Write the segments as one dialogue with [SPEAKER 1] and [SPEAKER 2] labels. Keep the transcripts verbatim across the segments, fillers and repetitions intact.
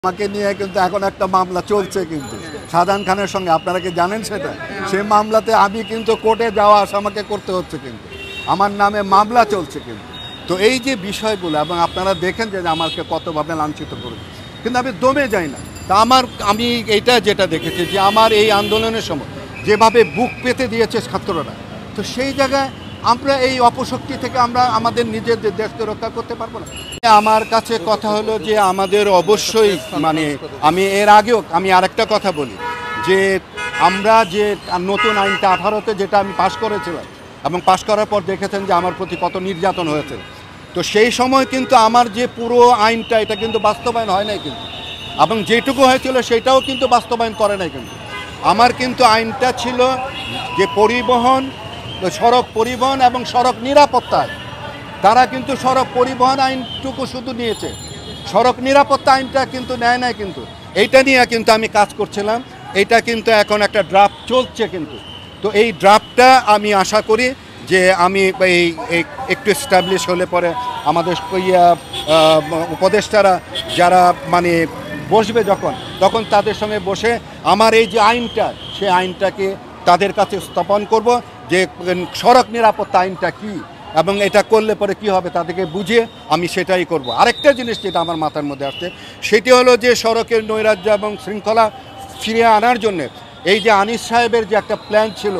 [SPEAKER 1] আমাকে নিয়ে কিন্তু এখন একটা মামলা চলছে কিন্তু শাহজাহান খানের সঙ্গে, আপনারা কি জানেন সেটা? সেই মামলাতে আমি কিন্তু কোর্টে যাওয়া আসা আমাকে করতে হচ্ছে, কিন্তু আমার নামে মামলা চলছে কিন্তু। তো এই যে বিষয়গুলো, এবং আপনারা দেখেন যে আমাকে কতভাবে লাঞ্ছিত করেছে, কিন্তু আমি দমে যাই না। তা আমার আমি এইটা যেটা দেখেছি যে আমার এই আন্দোলনের সময় যেভাবে বুক পেতে দিয়েছে ছাত্ররা, তো সেই জায়গায় আমরা এই অপশক্তি থেকে আমরা আমাদের নিজেদের দেশকে রক্ষা করতে পারবো না। আমার কাছে কথা হলো যে আমাদের অবশ্যই, মানে আমি এর আগেও আমি আরেকটা কথা বলি যে আমরা যে নতুন আইনটা আঠারোতে যেটা আমি পাশ করেছিলাম, এবং পাশ করার পর দেখেছেন যে আমার প্রতি কত নির্যাতন হয়েছে, তো সেই সময় কিন্তু আমার যে পুরো আইনটা এটা কিন্তু বাস্তবায়ন হয় নাই কিন্তু, এবং যেটুকু হয়েছিল সেটাও কিন্তু বাস্তবায়ন করে নাই কিন্তু। আমার কিন্তু আইনটা ছিল যে পরিবহন, সড়ক পরিবহন এবং সড়ক নিরাপত্তায়, তারা কিন্তু সড়ক পরিবহন আইনটুকু শুধু নিয়েছে, সড়ক নিরাপত্তা আইনটা কিন্তু নেয় নাই কিন্তু। এইটা নিয়ে কিন্তু আমি কাজ করছিলাম, এইটা কিন্তু এখন একটা ড্রাফট চলছে কিন্তু। তো এই ড্রাফটটা আমি আশা করি যে আমি এই একটু এস্টাবলিশ হলে পরে আমাদের উপদেষ্টারা যারা মানে বসবে যখন, তখন তাদের সঙ্গে বসে আমার এই যে আইনটা, সেই আইনটাকে তাদের কাছে স্থাপন করব যে সড়ক নিরাপত্তা আইনটা কী, এবং এটা করলে পরে কি হবে তাদেরকে বুঝিয়ে আমি সেটাই করব। আরেকটা জিনিস যেটা আমার মাথার মধ্যে আসছে, সেটি হলো যে সড়কের নৈরাজ্য এবং শৃঙ্খলা ফিরিয়ে আনার জন্যে এই যে আনিস সাহেবের যে একটা প্ল্যান ছিল,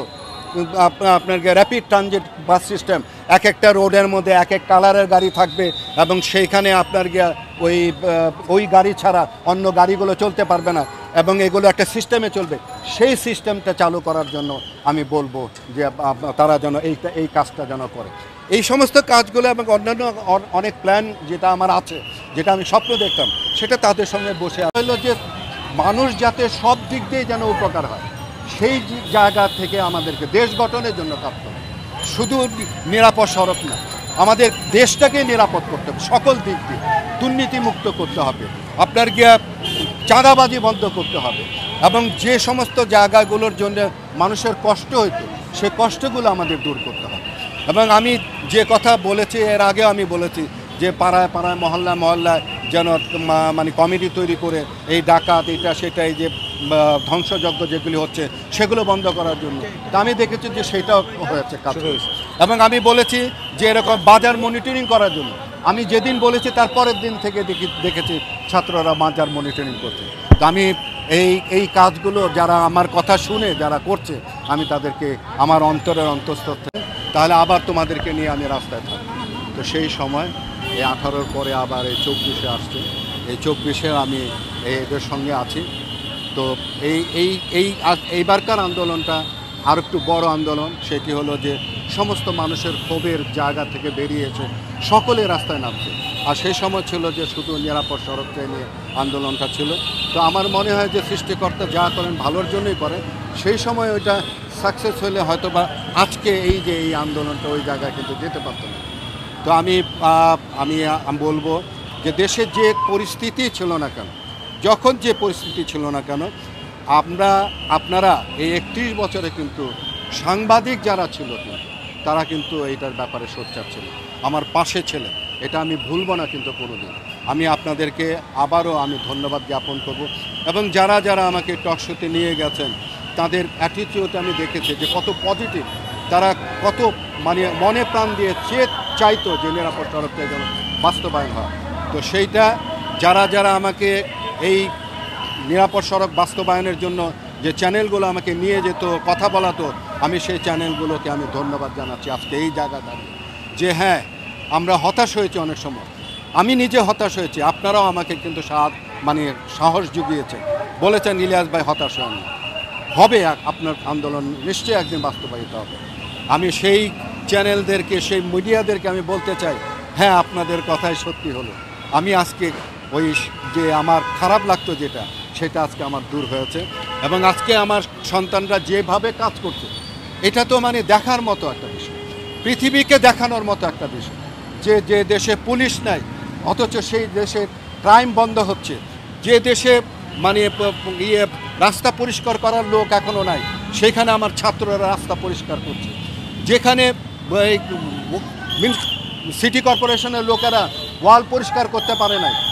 [SPEAKER 1] আপনার র্যাপিড ট্রানজিট বাস সিস্টেম, এক একটা রোডের মধ্যে এক এক কালারের গাড়ি থাকবে, এবং সেইখানে আপনার গিয়া ওই ওই গাড়ি ছাড়া অন্য গাড়িগুলো চলতে পারবে না, এবং এগুলো একটা সিস্টেমে চলবে। সেই সিস্টেমটা চালু করার জন্য আমি বলবো যে তারা যেন এইটা এই কাজটা যেন করে। এই সমস্ত কাজগুলো এবং অন্যান্য অনেক প্ল্যান যেটা আমার আছে, যেটা আমি স্বপ্ন দেখতাম, সেটা তাদের সঙ্গে বসে হলো যে মানুষ যাতে সব দিক দিয়ে যেন উপকার হয়, সেই জায়গা থেকে আমাদেরকে দেশ গঠনের জন্য কাজ করতে হবে। শুধু নিরাপদ সড়ক না, আমাদের দেশটাকে নিরাপদ করতে হবে সকল দিক দিয়ে, দুর্নীতিমুক্ত করতে হবে, আপনার গিয়া চাঁদাবাজি বন্ধ করতে হবে, এবং যে সমস্ত জায়গাগুলোর জন্য মানুষের কষ্ট হইতো সেই কষ্টগুলো আমাদের দূর করতে হবে। এবং আমি যে কথা বলেছি এর আগেও আমি বলেছি যে পাড়ায় পাড়ায় মহল্লা মহল্লায় যেন মানে কমিটি তৈরি করে এই ডাকাত এটা সেটা এই যে ধ্বংসযজ্ঞ যেগুলি হচ্ছে সেগুলো বন্ধ করার জন্য, তা আমি দেখেছি যে সেটাও হয়েছে কাজ হয়েছে। এবং আমি বলেছি যে এরকম বাজার মনিটরিং করার জন্য, আমি যেদিন বলেছি তার পরের দিন থেকে দেখি দেখেছি ছাত্ররা বাজার মনিটরিং করছে। তো আমি এই এই কাজগুলো যারা আমার কথা শুনে যারা করছে, আমি তাদেরকে আমার অন্তরের অন্তঃস্থল থেকে, তাহলে আবার তোমাদেরকে নিয়ে আমি রাস্তায় থাকি। তো সেই সময় এই আঠারোর পরে আবার এই চব্বিশে আসছে, এই চব্বিশে আমি এদের সঙ্গে আছি। তো এই এই এই এইবারকার আন্দোলনটা আর একটু বড় আন্দোলন, সেটি হলো যে সমস্ত মানুষের ক্ষোভের জায়গা থেকে বেরিয়েছে, সকলে রাস্তায় নামছে। আর সেই সময় ছিল যে শুধু নিরাপদ সড়ক নিয়ে আন্দোলনটা ছিল। তো আমার মনে হয় যে সৃষ্টিকর্তা যা করেন ভালোর জন্যই করেন, সেই সময় ওইটা সাকসেস হলে হয়তো বা আজকে এই যে এই আন্দোলনটা ওই জায়গায় কিন্তু যেতে পারত না। তো আমি আমি বলবো যে দেশের যে পরিস্থিতি ছিল না কেন, যখন যে পরিস্থিতি ছিল না কেন, আমরা আপনারা এই একত্রিশ বছরে কিন্তু সাংবাদিক যারা ছিল কিন্তু তারা কিন্তু এইটার ব্যাপারে সোচ্চার ছিল, আমার পাশে ছিলেন, এটা আমি ভুলবো না কিন্তু কোনোদিন। আমি আপনাদেরকে আবারও আমি ধন্যবাদ জ্ঞাপন করব। এবং যারা যারা আমাকে টকশোতে নিয়ে গেছেন তাদের অ্যাটিটিউড আমি দেখেছি যে কত পজিটিভ, তারা কত মানে মনে প্রাণ দিয়ে চেয়ে চাইতো যে নিরাপদ সড়কটা যেন বাস্তবায়ন হয়। তো সেইটা যারা যারা আমাকে এই নিরাপদ সড়ক বাস্তবায়নের জন্য যে চ্যানেলগুলো আমাকে নিয়ে যেত, কথা বলাতো, আমি সেই চ্যানেলগুলোকে আমি ধন্যবাদ জানাচ্ছি আজকে এই জায়গা দাঁড়িয়ে, যে হ্যাঁ আমরা হতাশ হয়েছি অনেক সময়, আমি নিজে হতাশ হয়েছি, আপনারাও আমাকে কিন্তু মানে সাহস জুগিয়েছেন, বলেছেন ইলিয়াস ভাই হতাশ হন না, হবে আপনার আন্দোলন নিশ্চয়ই একদিন বাস্তবায়িত হবে। আমি সেই চ্যানেলদেরকে সেই মিডিয়াদেরকে আমি বলতে চাই, হ্যাঁ আপনাদের কথাই সত্যি হলো, আমি আজকে ওই যে আমার খারাপ লাগতো যেটা, সেটা আজকে আমার দূর হয়েছে। এবং আজকে আমার সন্তানরা যেভাবে কাজ করছে, এটা তো মানে দেখার মতো একটা বিষয়, পৃথিবীকে দেখানোর মতো একটা বিষয়, যে যে দেশে পুলিশ নাই অথচ সেই দেশে ক্রাইম বন্ধ হচ্ছে, যে দেশে মানে ইয়ে রাস্তা পরিষ্কার করার লোক এখনও নাই, সেখানে আমার ছাত্ররা রাস্তা পরিষ্কার করছে, যেখানে সিটি কর্পোরেশনের লোকেরা ওয়াল পরিষ্কার করতে পারে নাই,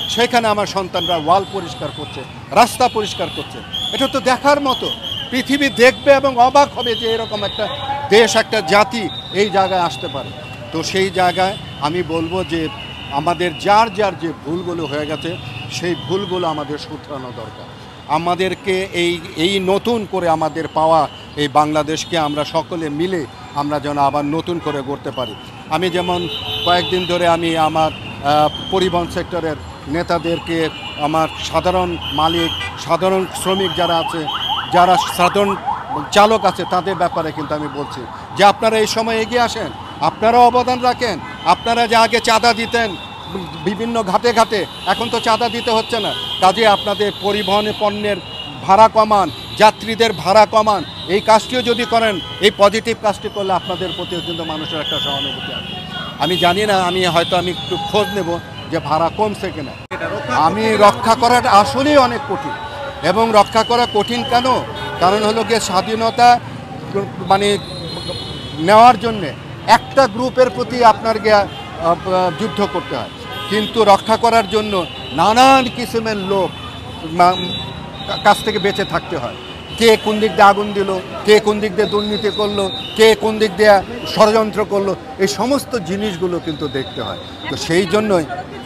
[SPEAKER 1] সেখানে আমার সন্তানরা ওয়াল পরিষ্কার করছে, রাস্তা পরিষ্কার করছে। এটা তো দেখার মতো, পৃথিবী দেখবে এবং অবাক হবে যে এরকম একটা দেশ, একটা জাতি এই জায়গায় আসতে পারে। তো সেই জায়গায় আমি বলবো যে আমাদের যার যার যে ভুলগুলো হয়ে গেছে সেই ভুলগুলো আমাদের শুধরানো দরকার। আমাদেরকে এই এই নতুন করে আমাদের পাওয়া এই বাংলাদেশকে আমরা সকলে মিলে আমরা যেন আবার নতুন করে গড়তে পারি। আমি যেমন কয়েকদিন ধরে আমি আমার পরিবহন সেক্টরের নেতাদেরকে, আমার সাধারণ মালিক, সাধারণ শ্রমিক যারা আছে, যারা সাধারণ চালক আছে, তাদের ব্যাপারে কিন্তু আমি বলছি যে আপনারা এই সময় এগিয়ে আসেন, আপনারাও অবদান রাখেন। আপনারা যে আগে চাঁদা দিতেন বিভিন্ন ঘাটে ঘাটে, এখন তো চাঁদা দিতে হচ্ছে না, কাজে আপনাদের পরিবহনে পণ্যের ভাড়া কমান, যাত্রীদের ভাড়া কমান। এই কাজটিও যদি করেন, এই পজিটিভ কাজটি করলে আপনাদের প্রতিও কিন্তু মানুষের একটা সহানুভূতি আছে। আমি জানি না, আমি হয়তো আমি একটু খোঁজ নেব যে ভাড়া কমছে কিনা। আমি রক্ষা করাটা আসলেই অনেক কঠিন, এবং রক্ষা করা কঠিন কেন? কারণ হলো গিয়ে স্বাধীনতা মানে নেওয়ার জন্যে একটা গ্রুপের প্রতি আপনার গিয়া যুদ্ধ করতে হয়, কিন্তু রক্ষা করার জন্য নানান কিসিমের লোক কাছ থেকে বেঁচে থাকতে হয়। কে কোন দিক দিয়ে আগুন দিল, কে কোন দিক দিয়ে দুর্নীতি করলো, কে কোন দিক দিয়ে ষড়যন্ত্র করলো, এই সমস্ত জিনিসগুলো কিন্তু দেখতে হয়। তো সেই জন্যই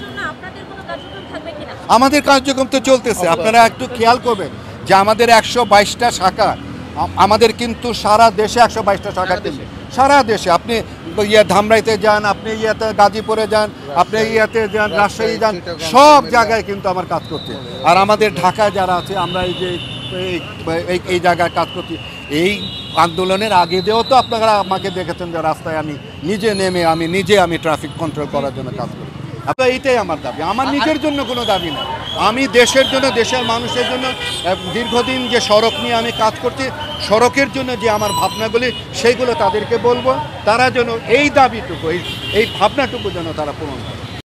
[SPEAKER 1] আমাদের কার্যক্রম তো চলতেছে। আপনারা একটু খেয়াল করবেন যে আমাদের একশো বাইশটা শাখা, আমাদের কিন্তু সারা দেশে একশো বাইশটা শাখা, সারা দেশে। আপনি ইয়ে ধামরাইতে যান, আপনি ইয়েতে গাজীপুরে যান, আপনি ইয়েতে যান, রাজশাহী যান, সব জায়গায় কিন্তু আমার কাজ করছে। আর আমাদের ঢাকায় যারা আছে, আমরা এই যে এই এই জায়গায় কাজ করছি, এই আন্দোলনের আগে দিয়েও তো আপনারা আমাকে দেখেছেন যে রাস্তায় আমি নিজে নেমে আমি নিজে আমি ট্রাফিক কন্ট্রোল করার জন্য কাজ করি। তো এইটাই আমার দাবি, আমার নিজের জন্য কোনো দাবি না, আমি দেশের জন্য, দেশের মানুষের জন্য দীর্ঘদিন যে সড়ক নিয়ে আমি কাজ করছি, সড়কের জন্য যে আমার ভাবনাগুলি, সেইগুলো তাদেরকে বলবো, তারা যেন এই দাবিটুকু, এই এই ভাবনাটুকু যেন তারা পূরণ করে।